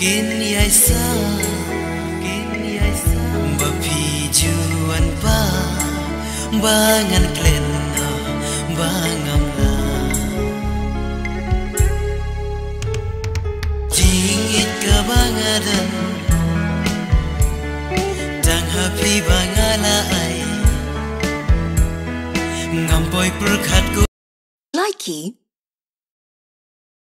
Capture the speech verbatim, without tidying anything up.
kin yai sa kin yai sa ba pi juan pa bangan klen no bangam la jing it ka bangadan tang happy bangala ai ngam boy perkhat ko Likey